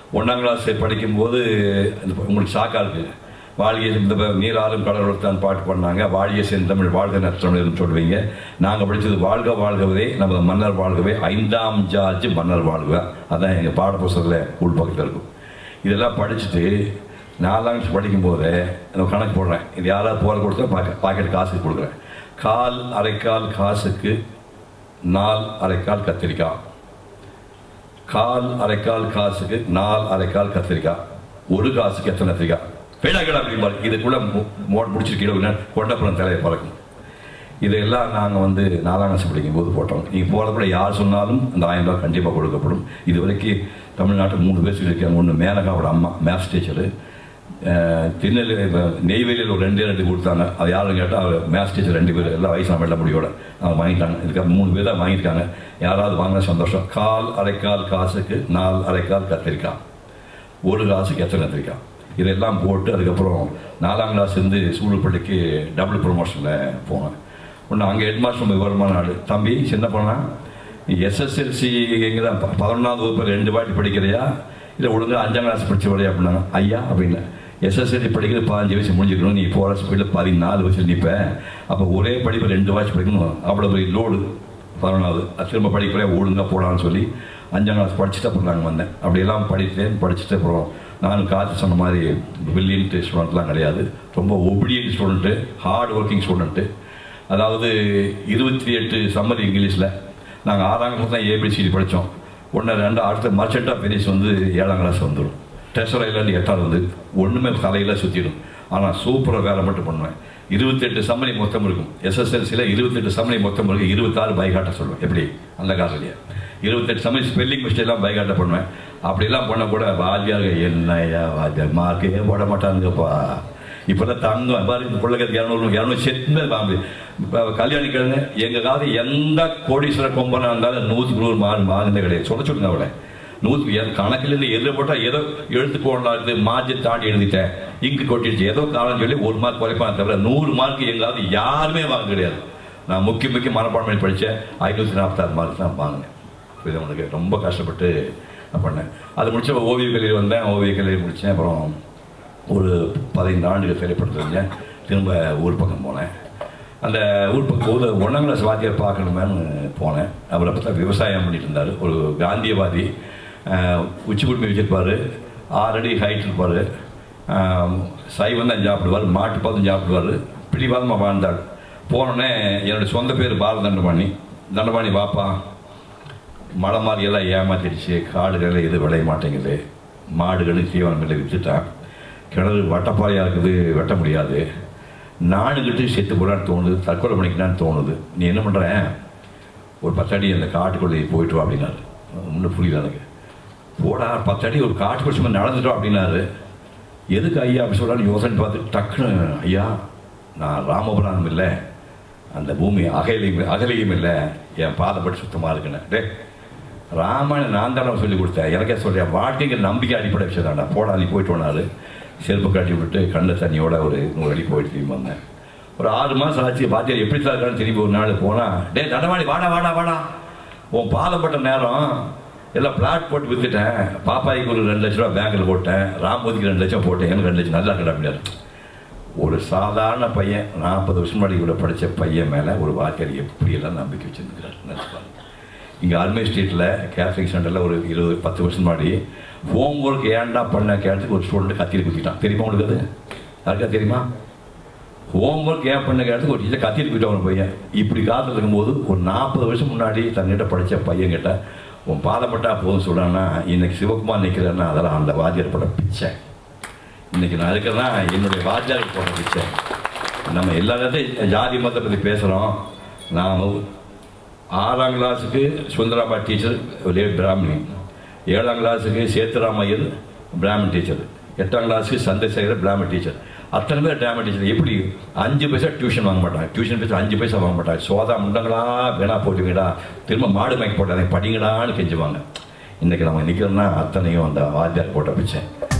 1ஆம் கிளாஸ் படிக்கும்போது உங்களுக்கு ஷாக்காக இருக்குது. வாழியை இந்த நீராறும் கடலோரத்தான் பாட்டு பண்ணாங்க. வாழியை செந்தமிழ் வாழ்க நற்றமிழ்னு சொல்லுவீங்க. நாங்கள் படித்தது வாழ்க வாழ்கவே நமது மன்னர் வாழ்கவே 5ஆம் ஜார்ஜ் மன்னர் வாழ்க. அதான் எங்கள் பாடப்புஸ்தகத்தில் உள்பக்கத்தில் இருக்கும். இதெல்லாம் படிச்சுட்டு 4ஆம் கிளாஸ் படிக்கும்போது கணக்கு போடுறேன். இது யாராவது போகிற கொடுத்தா பாக்கெட் காசுக்கு கொடுக்குறேன். கால் அரைக்கால் காசுக்கு 4 அரைக்கால் கத்திரிக்காய். கால் அரைக்கால் காசுக்கு 4 அரைக்கால் கத்திரிக்காய். 1 காசுக்கு எத்தனை கத்திரிக்காய்? பேடாக்கடா அப்படிம்பாரு. இதுக்குள்ள முடிச்சிருக்கீங்க கொண்டப்புறம் தலையை பறக்கும். இதையெல்லாம் நாங்கள் 4ஆம் கிளாஸ் படிக்கும்போது போட்டோம். நீங்கள் போகிறப்பட யார் சொன்னாலும் அந்த 1000 ரூபாய் கண்டிப்பாக கொடுக்கப்படும். இது வரைக்கும் தமிழ்நாட்டில் 3 பேர் சொல்லியிருக்காங்க. ஒன்று மேனகாவோட அம்மா மேத்ஸ் டீச்சரு, நெய்வேலியில் ஒரு 2 கொடுத்தாங்க. அது யாரும் கேட்டால் அவர் மேத்ஸ் டீச்சர் 2 பேர் எல்லாம் வயசான வெள்ள முடியோட அவங்க வாங்கிட்டாங்க. இதுக்காக 3 பேர் தான் வாங்கியிருக்காங்க. யாராவது வாங்கினா சந்தோஷம். கால் அரைக்கால் காசுக்கு 4 அரைக்கால் கத்திரிக்காய். 1 காசுக்கு எத்தனை கத்திரிக்காய்? இதெல்லாம் போட்டு அதுக்கப்புறம் 4ஆம் கிளாஸ் சூழ்நிலைக்கு டபுள் ப்ரொமோஷனில் போனேன். ஒன்று அங்கே ஹெட்மாஸ்டர் விவரமான ஆள். தம்பி சின்ன பண்ணா எஸ்எஸ்எல்சி எங்கே தான் 11ஆவது வகுப்பு 2 வாட்டி படிக்கிறியா இல்லை ஒழுங்காக 5ஆம் கிளாஸ் படித்த வரையா அப்படின்னாங்க. ஐயா அப்படின்னு எஸ்எஸ்எல்சி படிக்கிறது 15 வயசு முடிஞ்சுக்கணும். நீ போகிற ஸ்பீடில் 14 வயசு நிற்பேன். அப்போ ஒரே படிப்பு 2 வாட்சி படிக்கணும். அவ்வளோ பெரிய லோடு 11ஆவது. திரும்ப படிக்கிறேன் ஒழுங்காக போடான்னு சொல்லி 5ஆம் கிளாஸ் படிச்சுட்டு அப்புறம் நாங்கள் வந்தேன். அப்படியெல்லாம் படிச்சுட்டு அப்புறம் நானும் காற்று சொன்ன மாதிரி பிரில்லியன்ட் ஸ்டூடெண்ட்லாம் கிடையாது. ரொம்ப obedient student, hard working student. அதாவது 28 சம்மர் இங்கிலீஷில் நாங்கள் 6ஆம் கிளாஸ் தான் ஏபிசிடி படித்தோம். 1 2 அடுத்த மர்ச்சன்ட் ஆஃப் வெனிஸ் 7ஆம் கிளாஸ் வந்துடும். டெஸ்டர் ஐலாண்டு 8ஆவது ஒன்றுமே தலையில் சுற்றிடும். ஆனால் சூப்பராக வேலை மட்டும் பண்ணுவேன். 28 சம்மரி மொத்தம் இருக்கும். எஸ்எஸ்எல்சியில் 28 சம்மரி மொத்தம் இருக்கும். 26 பைகாட்ட சொல்லுவேன். எப்படி அந்த காசுலையே 28 சம்மரி ஸ்பெல்லிங் மிஸ்டேக்லாம் பைகாட்ட பண்ணுவேன். அப்படிலாம் பண்ண கூட வாத்தியார் என்னையா வாத்தியார் மார்க்கே போட மாட்டானுங்கப்பா. இப்போ தான் தங்கம் பாரு இந்த பிள்ளைக்கு 200 செட்டு வாங்க. இப்போ கல்யாணி கிழங்கு எங்கள் காலத்து எந்த கோடீஸ்வர கொம்பனாக இருந்தாலும் 100க்கு 100 மார்க் வாங்கினே கிடையாது. சொல்லுங்க அவளை 100 கணக்கில் எது போட்டால் ஏதோ எழுத்து போடலாது மாற்றி தாண்டி எழுதிட்டேன் இங்கு கொட்டிடுச்சு ஏதோ காலம் சொல்லி 1 மார்க் குறைப்பான் தவிர 100 மார்க் எங்காவது யாருமே வாங்க கிடையாது. நான் முக்கிய மனப்பாடம் பண்ணி படித்தேன். 546 மார்க் தான் வாங்கினேன். இது உனக்கு ரொம்ப கஷ்டப்பட்டு பண்ணேன். அது முடிச்ச ஓவிய கலையில் வந்தேன். ஓவிய கலையில் முடித்தேன். அப்புறம் ஒரு 15 ஆண்டுகள் திரைப்படத்தில் திரும்ப ஊர் பக்கம் போனேன். அந்த ஊர் பக்கம் போது 1ஆம் கிளாஸ் வாத்தியார் பார்க்கணுமேனு போனேன். அவரை பார்த்தா விவசாயம் பண்ணிட்டு இருந்தார். ஒரு காந்தியவாதி, உச்சி குடும்பி வச்சிருப்பார், 6 அடி ஹைட் இருப்பார், சைவம் தான் சாப்பிடுவார், மாட்டு பாதம் சாப்பிடுவார், பிடிவாதமாக வாழ்ந்தாள். போனோடனே என்னுடைய சொந்த பேர் பால தண்டபாணி வாப்பா, மழை மாதிரியெல்லாம் ஏமாத்திடுச்சு, காடுகளில் எது விளைய மாட்டேங்குது, மாடுகளும் தீவனங்களை விற்றுட்டான், கிணறு வட்டப்பாறையாக இருக்குது, வெட்ட முடியாது, நானுக்கிட்டு செத்து போடான்னு தோணுது, தற்கொலை பண்ணிக்கலான்னு தோணுது, நீ என்ன பண்ணுறேன் ஒரு 10 அடி அந்த காட்டுக்குள்ளே போயிட்டு வா அப்படின்னாரு. ஒன்றும் புரியல எனக்கு. போடா 10 அடி ஒரு காட்டுக்குள்ள சும்மா நடந்துட்டோம் அப்படின்னாரு. எதுக்கு ஐயா அப்படி சொல்கிறான்னு யோசனை பார்த்து டக்குன்னு ஐயா நான் ராமபுராணம் இல்லை, அந்த பூமி அகலையும் இல்லை, என் பாதப்பட்டு சுத்தமாக இருக்குன்னு. டே ராமாயணம் நான் தானே சொல்லி கொடுத்தேன், எனக்கே சொல்கிறேன் வாழ்க்கைங்கிற நம்பிக்கை அடிப்படை விஷயம் தான்டா, போடா நீ போயிட்டு வந்தாரு. செருப்பு காட்டி விட்டு கண்ணில் தண்ணியோட ஒரு 100 அடி போயிட்டு திரும்பி வந்தேன். ஒரு 6 மாதம் ஆச்சு. வாத்தியார் எப்படி தான் இருக்கான்னு திரும்பி ஒரு நாள் போனால், டே தண்டவாணி வாடா உன் பாதப்பட்ட நேரம் எல்லாம் பிளாட் போட்டு விற்றுட்டேன், பாப்பாய்க்கு ஒரு 2 லட்ச ரூபா பேங்கில் போட்டேன், ராமோதிக்கு 2 லட்சம் போட்டேன், எனக்கு 2 லட்சம் நல்லா இருக்கா அப்படின்னாரு. ஒரு சாதாரண பையன் 40 வருஷம் முன்னாடி கூட படித்த பையன் மேலே ஒரு வாத்தியார் எப்படியெல்லாம் நம்பிக்கை வச்சுருந்துக்கிறார் நினச்சிப்பாங்க. இங்கே அல்மை ஸ்ட்ரீட்டில் கேட்ரிங் சென்டரில் ஒரு 10 வருஷம் முன்னாடி ஹோம் ஒர்க் ஏன்டா பண்ண கேட்டதுக்கு ஒரு ஸ்டூடெண்ட் கத்திரி குத்திட்டான். தெரியுமா உங்களுக்கு? அது யாருக்கா தெரியுமா? ஹோம் ஒர்க் ஏன் பண்ண கேட்டதுக்கு ஒரு டீச்சர் கத்திரி குத்திட்டான் ஒரு பையன். இப்படி காலத்தில் இருக்கும்போது ஒரு 40 வருஷம் முன்னாடி தன்னிட்ட படித்த பையன் கிட்ட உன் பாதப்பட்டா போதும் சொல்கிறான்னா, இன்றைக்கி சிவகுமார் நிற்கிறேன்னா அதெல்லாம் அந்த வாத்தியார் பட பிச்சை. இன்றைக்கி நான் இருக்கிறேன்னா என்னுடைய வாத்தியாருக்கு போட பிச்சை. நம்ம எல்லா இடத்தையும் ஜாதி மதத்தை பற்றி பேசுகிறோம். நான் 6ஆம் கிளாஸுக்கு சுந்தராபா டீச்சர் பிராமணி, 7ஆம் கிளாஸுக்கு சேத்துராமையர் பிராமன் டீச்சர், 8ஆம் கிளாஸுக்கு சந்திரசேகர் பிராமன் டீச்சர், அத்தனை பேர் பிராமன் டீச்சர். எப்படி 5 பைசா டியூஷன் வாங்க மாட்டாங்க, டியூஷன் பைசா 5 பைசா வாங்க மாட்டாங்க. சோதா முண்டங்களா வேணா போட்டுங்கடா, திரும்ப மாடு மயக்க போட்டாங்க படிங்கடான்னு கெஞ்சுவாங்க. இன்றைக்கி நம்ம நிற்கிறோம்னா அத்தனையும் அந்த வாத்தியார் போட்ட பிச்சை.